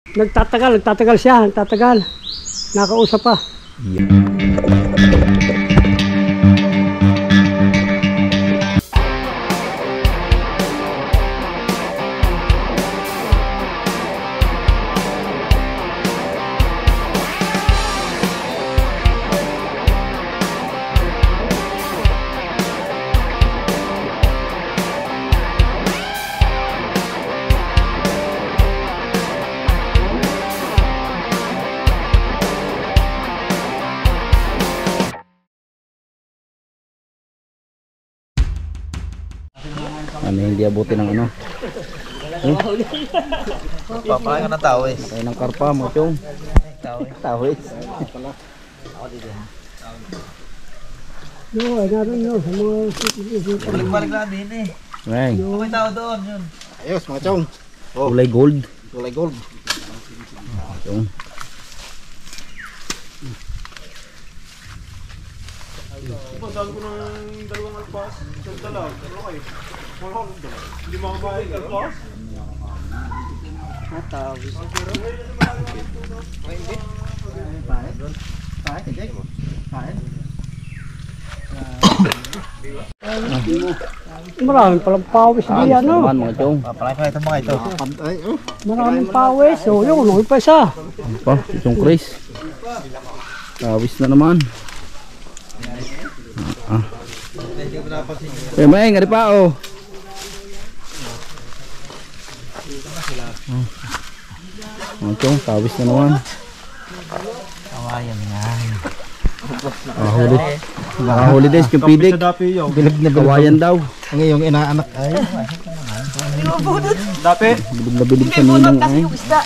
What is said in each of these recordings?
Nagtatagal siya, nagtatagal. Nakausap pa. Hindi abutin ng ano. Papalayan ka ng tawis. Kaya ng karpa mo chong. Tawis. No, naroon no. Sa mga Balik lang din eh. May tao doon yun. Ayos mga chong. kulay gold. Kulay gold. Chong. Pagdalo ko ng dalawang alpas, isang talag, ano kayo? Hindi makabayad ng alpas? matawis. Maraming palang pawis diyan, no? Naman mga chong. Papalayan ka ito mga ito. Maraming pawis. O, yun, may pa isa. Ano pa? Chong Chris. Tawis na naman. May ngari pa oh. Chong, tawis na naman. Kawayan nga. Huli. Huli din yung pidik. Bilib na kawayan daw. Ang iyong inaanak ay. Dapat. Bilib na bilib sa ninong ay.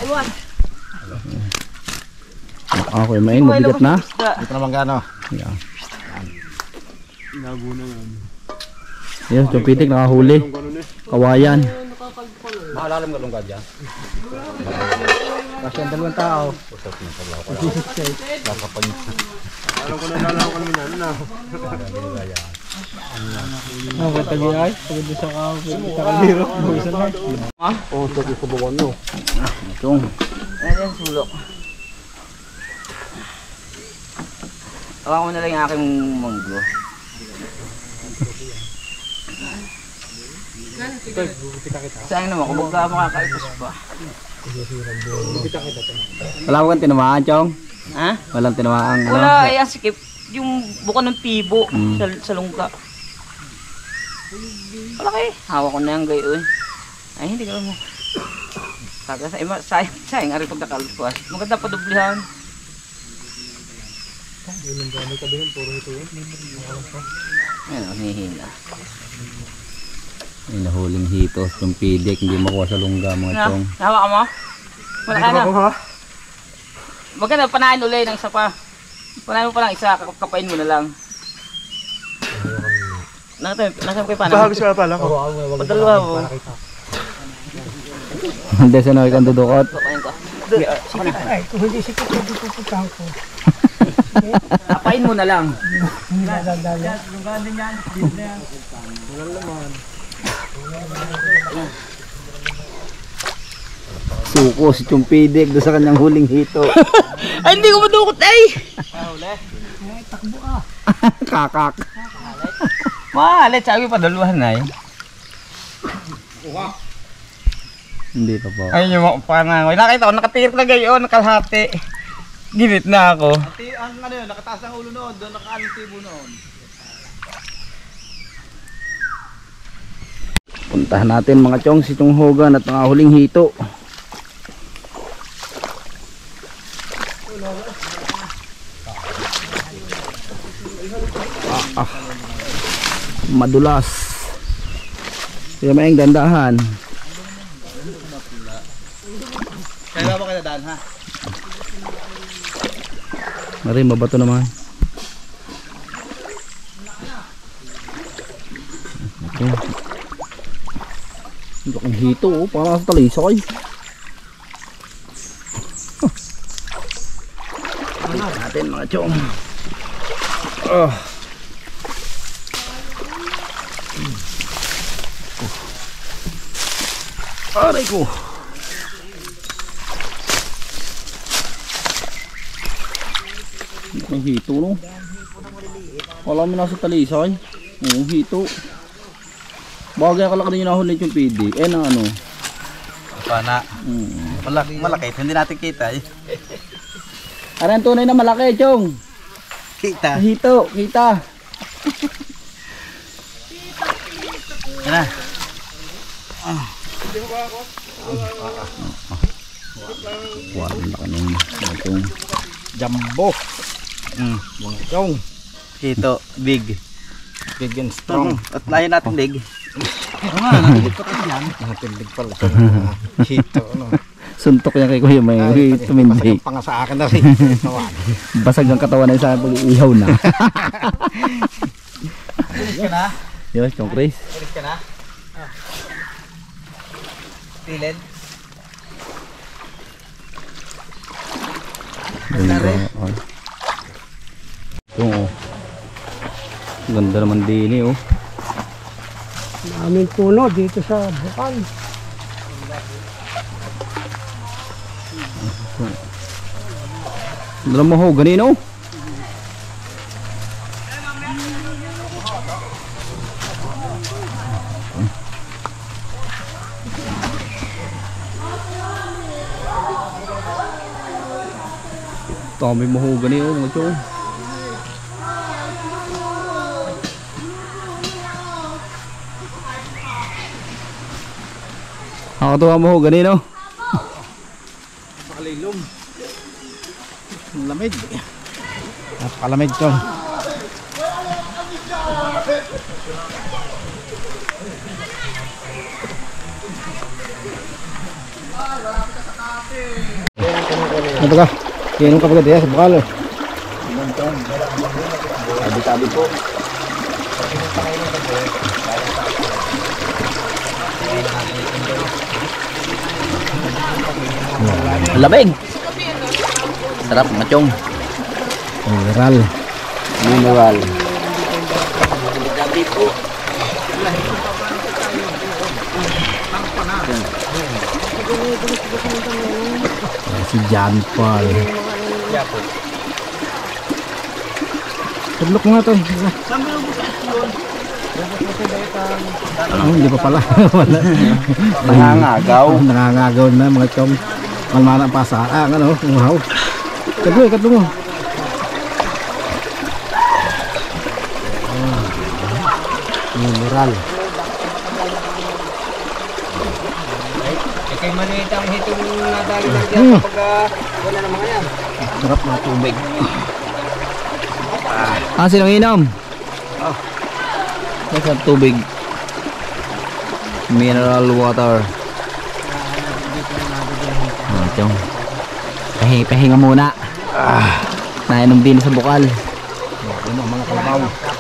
Okay, maing mabigat na. Ito naman gano. Yan. Yan, yung pitik nakahuli. Kawayan. Makalalim ka lungkad dyan. Kasi ang dalawang tao. Alam ko na naman yan na. Matagi ay. Pagod sa kaliro. Oo, sa subukan mo. Chong. Ayan yung sulok. Awa ko na lang yung aking manggo. Sayang naman, kung baka makakaipos pa. Wala mo kang tinamaan, Chong? Ha? Walang tinamaan. Wala, ayan sikip. Yung buka ng tibo sa lungka. Wala kayo. Hawak ko na yung gayon. Ay, hindi ka mo. Sayang nga rin pag nakalpas. Maganda pa dublihan. Ayan, hihina. Ay, nahuling hitos. Yung pidik, hindi makuha sa lungga mga Chong. Hawak ka mo? Wala ka na. Maganda, panahin ulit ng isa pa. Panahin mo pa lang isa, kapain mo na lang. Nasa ko kayo panahin? Bahagis ka pala. Padalawa mo. Hindi, sanoy kang dudukot. Kapain ko. Ay, kung hindi sikip, hindi pupuntahan ko. Kapain mo na lang. Suko si Chong pidik doon sa kanyang huling hito. Ay, hindi ko madukot ay! Takbo ah. Kakak. Mahalit, sabi pa dalawahan na eh. Hindi pa po. Ayun yung panangoy. Nakita ko, nakatirip na gayon, nakalhati. Ginit na ako. Ang ano yun, nakataas ang ulo noon, doon nakaaling tibo noon. Puntahan natin mga Chong si Chong Hogan at mga huling hito. Madulas. Kaya maing dandahan. Kaya ba kayo daan ha? Mari mabato naman. Okay. Ang hito oh, para sa talisay. Natin mga Chong. Aray ko. Ang hito, no? Wala mo nasa talisay. Oo, hito. Bagay kalaki din yung nahulit yung PD. Eh, na ano? Pana. Malaki. Hindi natin kita eh. Aran tunay na malaki, Chong. Kita. Hito, kita. Yan na. Wala na kanong itong Jumbo. Chong. Hito. Big. Big and strong. At lahin natin big. Tindig pala. Hito, ano. Suntok niya kay Kuya May tumindi. Panga sa akin na rin. Basag ang katawan na sa pag-iihaw na. Pilis ka na? Yo, Chong Chris. Pilis ka na? Pilid? Yung oh. Ganda naman din eh oh. Daming puno dito sa bukal. Dalam mo ho, ganino. Dami mo ho, ganino mga chong. Nakakatuwa mo ho, ganino. Napakalilom. Lamig. Napakalamig to. Ito ka. Kainom ka pagod sa bukal eh. Tabi-tabi po. Lamig. Sarap mga chong. Mineral. Mineral. Si John Paul. Tudlok mo nga to. Hindi pa pala. Nangangagaw. Nangangagaw na mga chong. Malmana pa sa ano, uhaw. Kadlo mo. Mineral. Kay maliit ang hitong nadali lang dyan kapag wala na mga yan. Sarap na tubig. Sinong inom? Sarap tubig. Mineral water. Chong. Pahinga muna. Nainom din sa bukal. Ano mga kalabaw.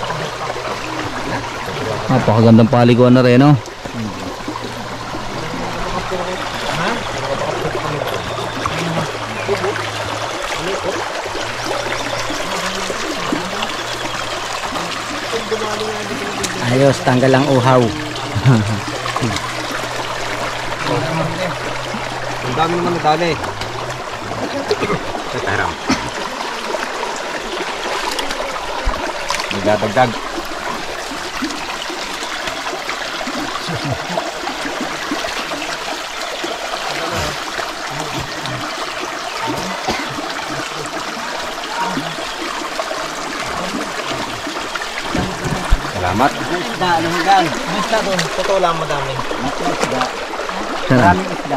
Napakagandang paliguan na rin, no? Ayos, tanggal ang uhaw. Ang dami naman nadali. Nagdadagdag. Salamat. Isda, luminggan. May isda doon. Totoo lang madami. Sarap. Isda.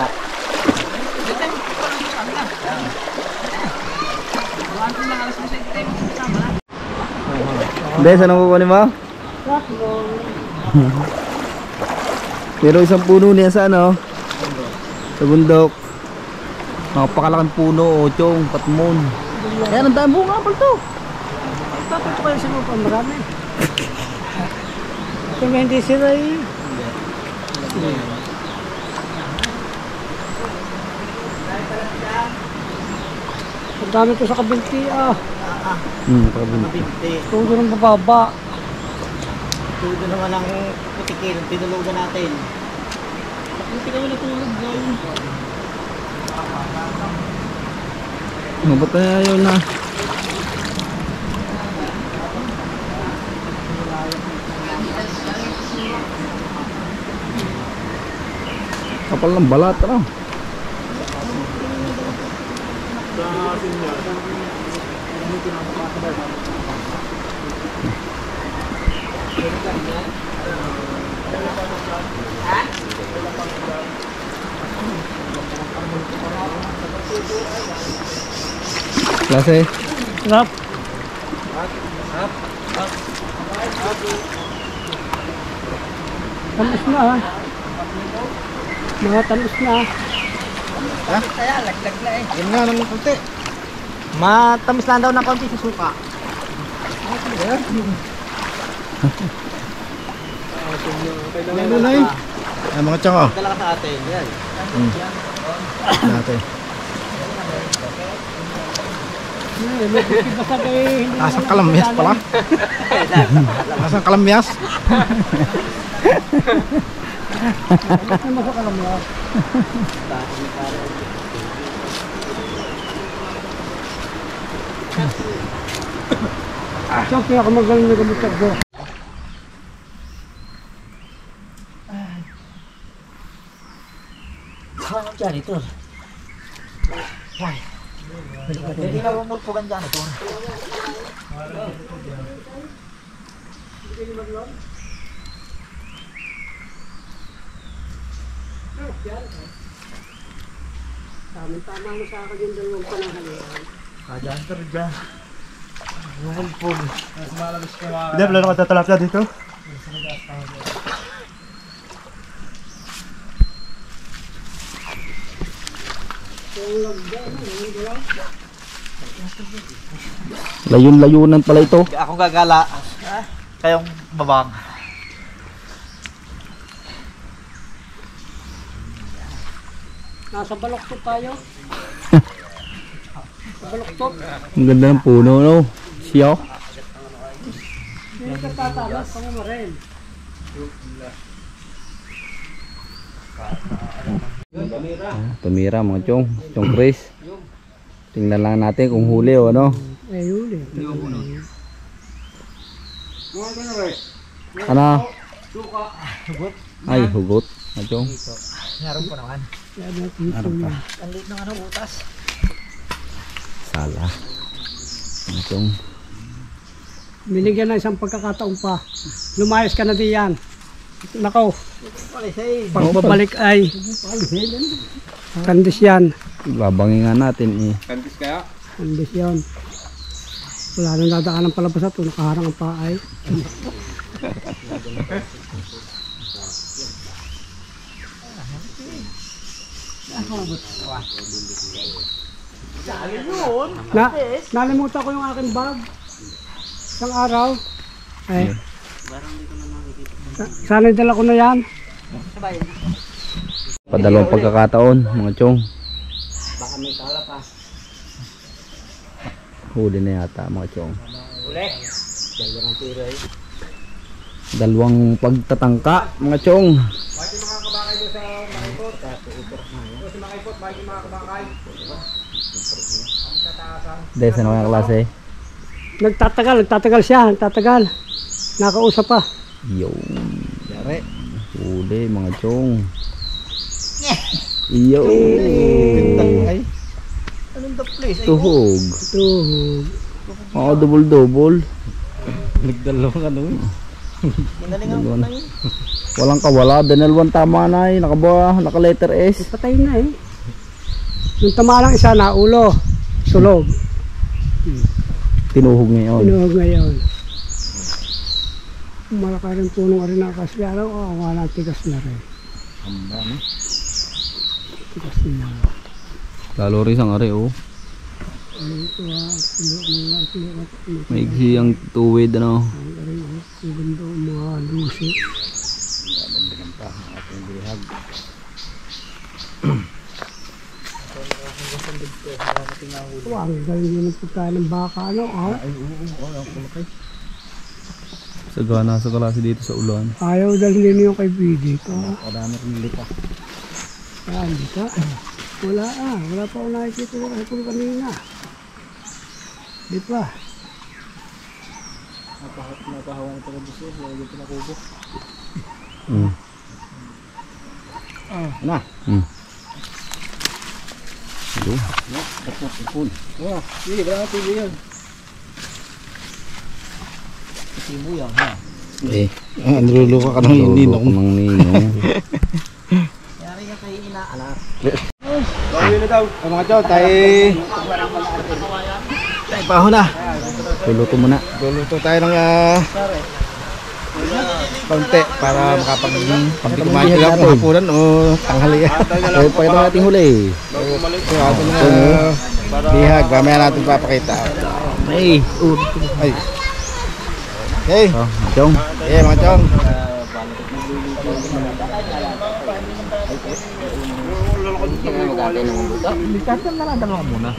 Hindi, saan ang kukunin mo? Pero isang puno niya sa ano? Sa bundok. Napakalaking puno, chong, patmon. Ayan, ang dami bunga pala to. Tapos ko kayo sa mga marami. Kung hindi sila eh. Ang dami ko sa kabinti ah. Pakabunti. Tudo ng bababa. Tudo naman ang putikil. Tinulugan natin. Hindi kami natulog guys. Ba't na yun na? kapal ng balat, ano? Sa asin niya. Klase. Sarap. Tamis na ha. Mga tamis na. Yun nga ng konti. Matamis lang daw ng konti sa suka. Ano na eh? Ay mga tsaka. Dala ka sa atin. Yan. Natin. Basta kayo hindi Asang kalamyas pala. Asang kalamyas. naman sa kalamya. Siya ang pinakamagaling na gamit sa go. Hindi na bumulpugan dyan ito. Tama na sa akin yung dalawang panahalian. Dyan ka rin dyan. Bumulpog. Hindi, wala na katatalap na dito. Layun-layunan pala ito. Akong gagala. Kayong babang. Nasa baloktot tayo. Sa baloktot. Ang ganda ng puno, no? Siyaw. Hindi ka tatalas, kamo mo rin. Tumira mga chong. Chong Chris. Tingnan lang natin kung huli o ano. Eh, huli. Ano? Ay, hugot. Mga chong. Meron pa naman. Ano pa? Ang liit ng ano, butas. Sala. Mga chong. Binigyan na isang pagkakataon pa. Lumayas ka na diyan. Nakaw. Pagbabalik ay kandis yan. Babangin nga natin eh. Kandis yan. Wala nang dadaan ng palabas at nakaharang ang paay. Nalimutan ko yung aking bag. Isang araw. Eh. Sana dala ko na yan. Padalawang pagkakataon mga chong. Baka may kala pa. Huli na yata mga chong. Uli. Dalawang tira eh. Dalawang pagtatangka mga chong. Bakit yung mga kabakay doon sa makipot? Doon sa makipot, bakit yung mga kabakay? Ang tataasan. Dahil sa mga klase. Nagtatagal siya, nagtatagal. Nakausap pa. Yo. Yari. Huli mga chong. Yo. Ay. Anong the place? Ay, Tuhog. Ito. Oo, double-double. nagdalawang ano eh. Ginalingan ko na yun. Walang kawala. Dinalwan tama na eh. Naka letter S. Patay na eh. Yung tama lang isa na ulo. Sulog. Tinuhog ngayon. Inuhog ngayon. Malaka rin punong rin na kasi araw. Oh, wala tigas na rin. Tigas na. Lalo rin ang are oh. Ito Maigsi ang tuwid ano. ang ganda mga lusi. Ang galing yun ang pagkain ng baka ano. Sagana sa klase dito sa ulan. Ayaw dalhin yung kay Bidi ko. Kadami rin lita. Hindi ka. Wala wala pa ako nakikita yung ipon kanina. Di pa. Mm. Na. Yun. Oh, sige, wala na TV yan. Eh, Niluluka ka ng lolo ninong. ko ng ninong. Yari ka kayo inaanak. Gawin na daw. Mga chow, tayo paho na. Luluto mo na. Luluto tayo ng kaunti para makapag-kumain lang kung hapunan o tanghali. So, pakita natin huli. Ito ating bihag. Mamaya natin papakita. Ay, Ay. Okay. oh, chong. Okay, mga chong. Kahit na lang dalawa muna.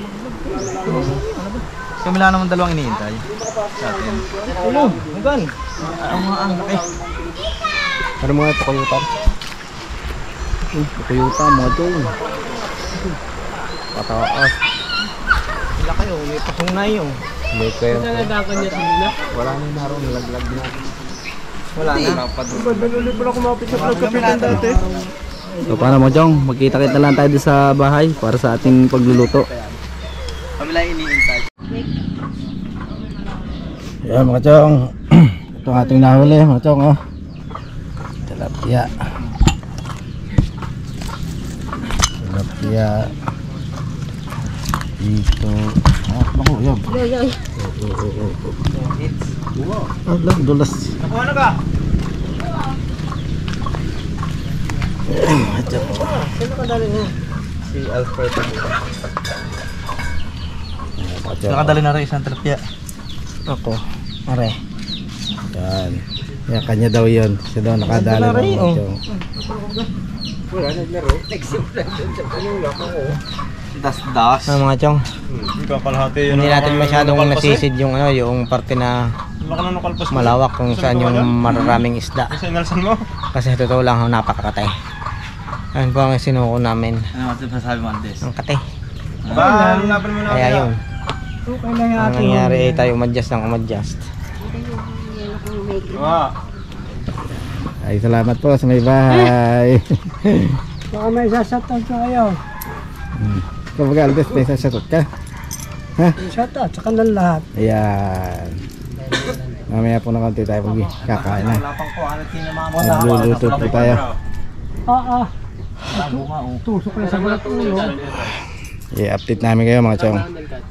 Kamila naman dalawang iniintay sa atin. Ulo, hanggang. Ang laki. Ano mga tukuyutan? Kuyuta, mga chong. Pataas. Sila kayo, may pasungay yung. May kayo. Naladakan niya sila. Wala na yung naroon. Nalaglag na. Wala na. Ba't pala kumapit sa pagkapitan dati? So, paano mo chong? Magkita-kita lang tayo sa bahay para sa ating pagluluto. Kamila iniintay. Yan mga chong. Ito ang ating nahuli mga chong. Oh. Tilapia. Tilapia. Dito. Naku, yan. Alam, dulas. Nakuha na ka? Sino ka dali mo? Si Alfred. Nakadali na rin isang tilapia. Ako. Are. Yan. Yan, kanya daw yun. Siya daw nakadali ng mga chong. Wala naglaro. Das-das. Mga chong. Hindi natin masyadong nasisid yung ano, yung parte na malawak kung saan yung maraming isda. Kasi totoo lang, napakakatay. Ayun po ang sinuko namin. Ano masasabi mo, Andes? Ang katay. Kaya yun. Okay lang yung Ang ating nangyari ay tayo umadjust ng umadjust. Ay, salamat po sa may bahay. Baka may sasatan ko kayo. Kapag Aldes, may sasagot ka. Shoutout sa kanang lahat. Ayan. Mamaya po na konti tayo kakain na. Wala Magluluto po tayo. Tusok na sa balat ulo. I-update namin kayo mga chong.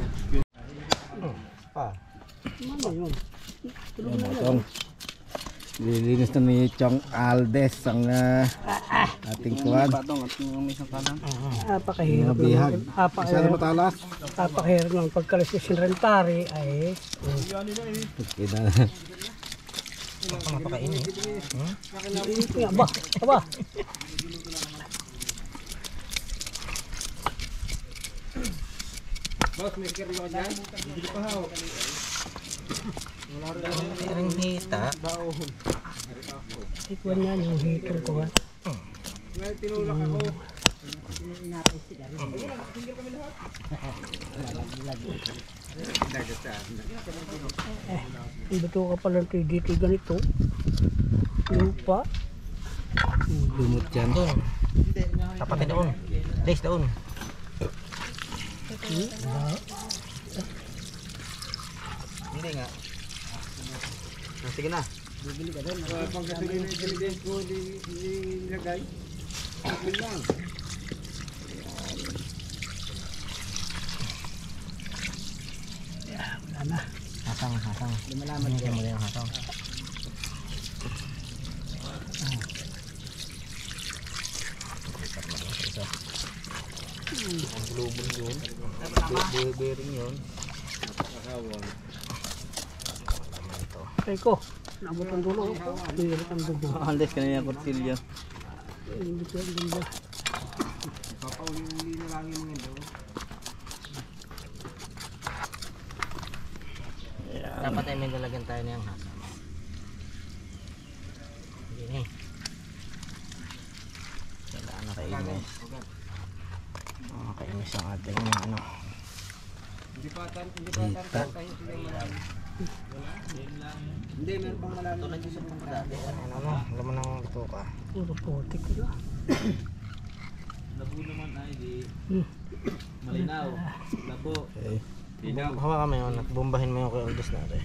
Ano yun? Ayan mga chong. Lilinis na ni Chong Aldes ang ating kuwan. Napakahirap Mga bihag. Isa na matalas. Napakahirap ng pagkalis ng sinrentary ay Kita. aba. Ring hita. Ikwan yan yung hitong ko. Dito ka pala dito ganito. Lupa. Lumot yan. Tapatin doon. Days doon. Hindi nga. Sige na. Wala na. Hasang. Lumalaman din mo yung hasang. Bearing yun. Ay ko. Nabot ang dulo. Birit ang dulo. Aldes kanina yung korsilyo. Hindi ko ang dulo. Dapat ay may lalagyan tayo niyang hasang. Hindi. Kailangan nakainis. Nakainis ang ating ano. Hindi, meron pang malalim. Ano, alam mo nang ito ka. Puro putik ko na. Malinaw. Labo. Okay. Hawakan mo yun, bombahin mo yung kuldus natin.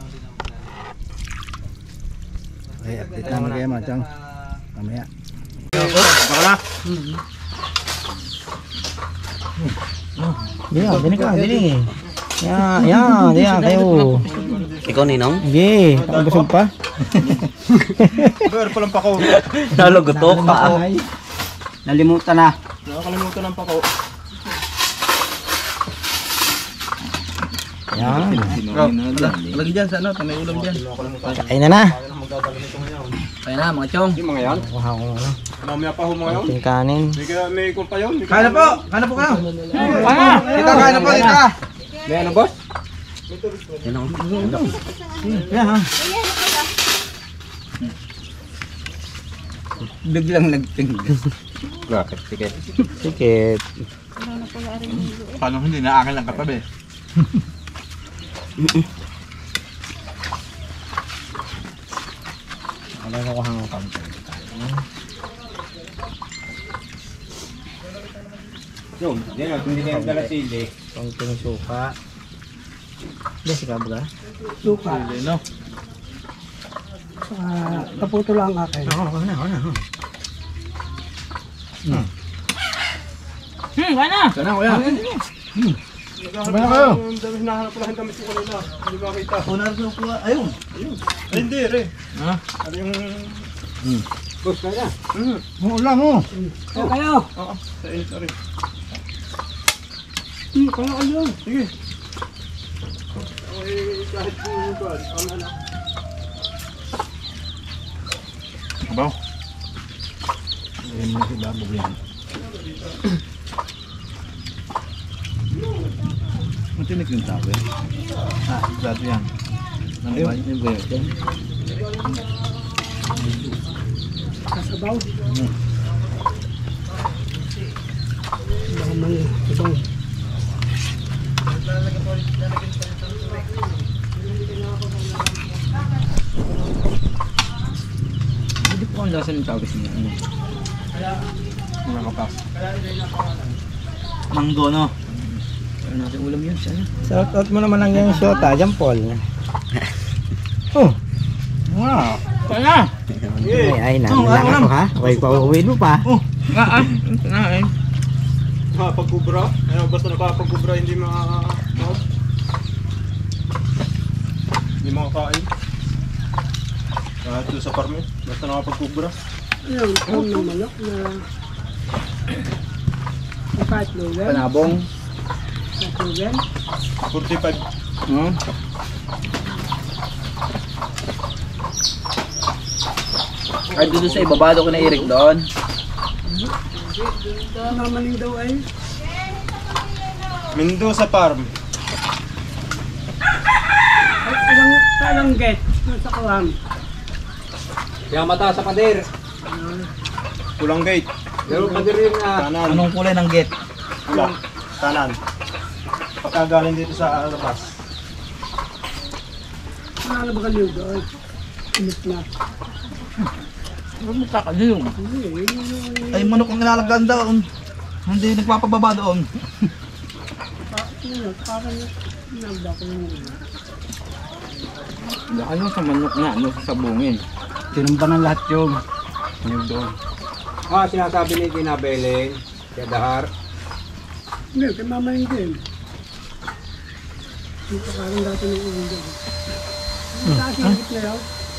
Ay, update namin kayo mga chong. Mamaya. Dini ka, dini. Yan, kayo. Ikaw ninong? Sige, nakabusog pa. Pero palang pako. Nalogotok pa. Nalimutan na. Nakakalimutan ng pako. Yan. Lagi dyan sa ano, may ulam dyan. Kain na. Kaya na mga chong. Yung mga yan. Kuha ko ano. Mamaya pa ho mga yun. Ating kanin. May kung pa yun. Kaya na po! Kaya na po kayo! Kaya! Dito, kaya na po, dito! May ano boss? Yan ha. Biglang nagtingin. Bakit? Sige. Sikit. Paano hindi na akin lang katabi? Wala ko kuha ng kaunti. Yung, hindi kayo dala sili. Kaunting suka. Hindi, si Kabra. Suka. No? Kaputo lang akin. Ako na. Kaya na! Sana kuya. Sabay kayo. Ang dami hinahanap pala ang damit ko kanina. Hindi makita. Una rin po. Ayun. Ay, hindi rin. Ha? Ano yung... Boss, kaya? Oo lang oh. Kaya kayo. Oo, sa init na rin. Kaya kayo. Sige. Okay, kahit kung buwan, ang anak. Abaw. Ayun na si Babog yan. Matinik yung tao eh. Plato yan. Ano ba? Yung buhay ito? Kasabaw. Baka may ibang. Hindi po ang lasa ng tawis niya. Mga kapas. Manggo no? Ano natin ulam yun? Sana? Shout out mo naman lang yung shota, John Paul. Oh, Wow. Kaya na! ay namin lang ako ha. Okay, pauwiin mo pa. Nakapagkubra. Ano, basta nakapagkubra, hindi hindi makakain. Kahit doon sa farm eh. Basta nakapagkubra. Ayun, kung ng manok na kahit lugan. Panabong. Kahit lugan. 45. Ay, doon sa ibabado ko na Eric doon. Mamaling daw ay. Mendoza Farm. Ay, ilang gate. Sa kalam. Yung mata sa pader. Kulang gate. Pero pader yun na. Kanan. Anong kulay ng gate? Kulang. Kanan. Pagkagaling dito sa labas. Ano ba kanyo doon? Init na. Huwag mo kakaliw. Ay, manok ang nilalagaan doon. Hindi nagpapababa doon. Parang nagda ko yung Ano sa manok na, ano sa sabungin. Tinumba ng lahat yung doon. Sinasabi ni Tinabeleng, kaya Dahar. hindi, kay mamaling din. Dito parang dati ng ulo doon. Dati yung na yun.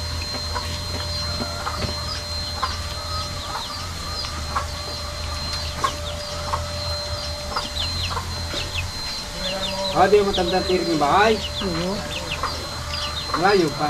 Di mo matandang tirik ng bahay. Oo. Layo pa.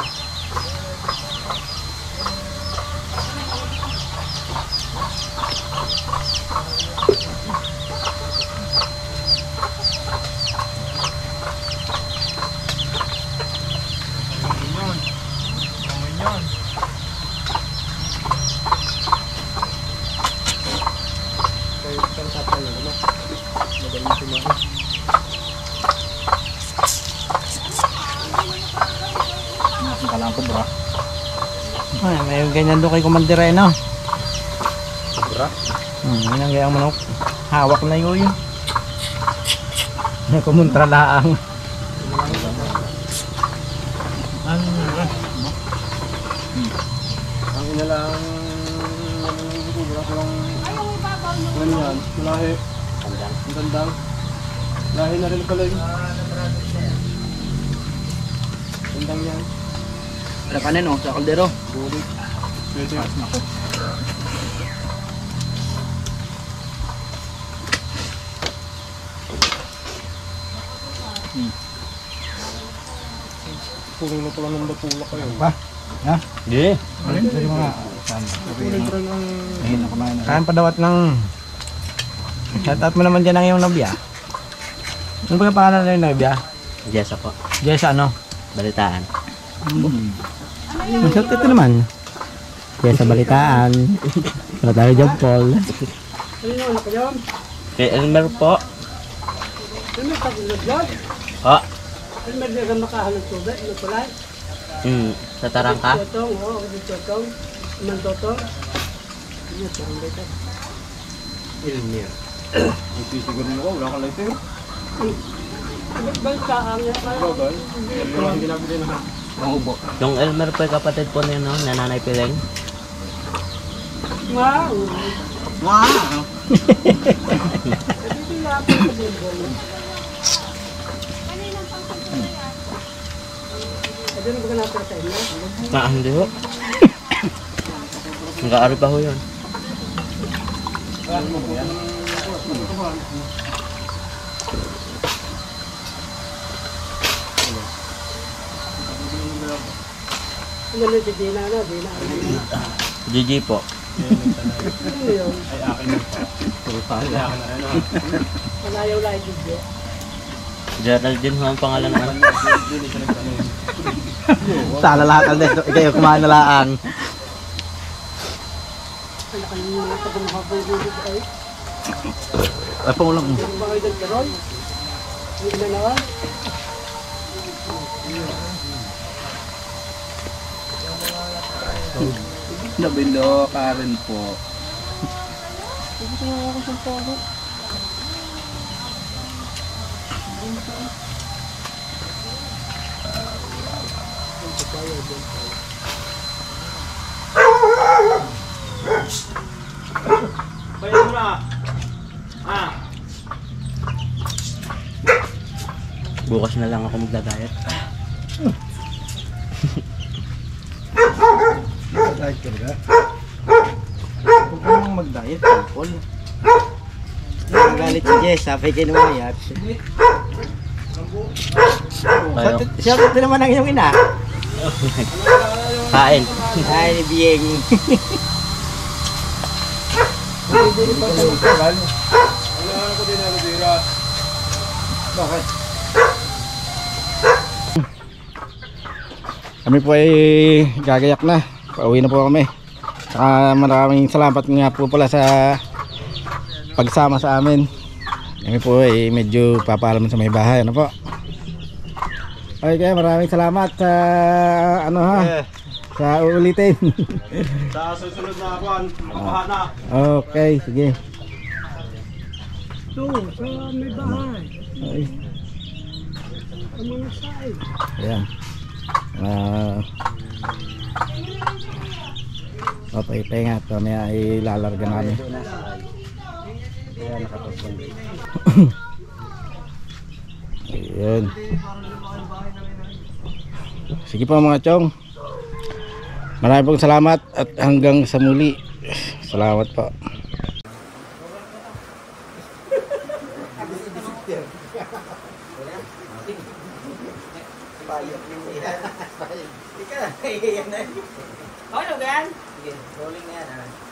Ay, may ganyan doon kay Commander Reno. Sobra. Yan ang gayang manok. Hawak na yun. Kumuntra laang. Ang inalang ano yan, malahi. Ang gandang. Lahi na rin pala yun. Gandang yan. Ada kanin oh, sa kaldero. Bulit. Pwede. Puno na pala ng lapula kayo. Pa? Ha? Di. Dari mga Puno pa rin ang... ayun na kumain. Kain pa dawat ng shoutout mo naman dyan ang iyong nobya. Ano ba yung pangalan na yung nobya? Jessa po. Jessa ano? Balitaan. Ang shoutout ito naman. Jessa Balitaan. Tayo John Paul. Ano yung anak ko yun? Kay Elmer po. Ano yung pag-vlog? Oh. Ano may nagang makahalang tubig? Ano pala? Sa Tarangka. Totong, oo. Totong. Iman totong. Ano yung dito? Elmer. Ang sisiguro mo ko, wala ka lang ito. Basta ang Bagay. Wala kang ginabili na. Yung Elmer po yung kapatid po niya, no? Nanay Pileng. Wow! Wow! Ano na ba natin sa inyo? Hindi ho. Nag-aari pa ho yun. Ano na si Dina na? Dina. GG po. Ano yun? Ay, akin na pa. Ay, akin na rin. Panayaw lang yung video. Geraldine ho ang pangalan naman. Sala lahat ang dito. Ikaw yung kumain na laang. Ano ka nyo mga pag-umabay video ay? Ay, pangulang. Ano ba kayo dyan karoon? Hindi na naman? Nabilo ka rin po. Hindi ko nga ako sa polo. Kaya mo na. Bukas na lang ako magda-diet. Mag-diet ka ba? Huwag ka namang mag-diet, Paul. Nagalit si Jess, sabi kayo naman yan. Siya ko naman ang iyong ina. Kain. Ay, biyeng. Ano ko din na dira. Bakit? Kami po ay gagayak na. Pauwi na po kami. Saka maraming salamat nga po pala sa pagsama sa amin. Kami po ay medyo papaalam sa may bahay. Ano po? Okay, kaya maraming salamat sa ano ha. Sa uulitin. Sa susunod na akuan, makapahana. Okay, sige. Ito, sa may bahay. Okay. Sa mga side. Ayan. Okay, pahinga. Mamaya ilalarga namin. Ayun. Sige po mga chong. Maraming pong salamat at hanggang sa muli. Salamat po. Okay, ano gan? Sige, rolling na yan.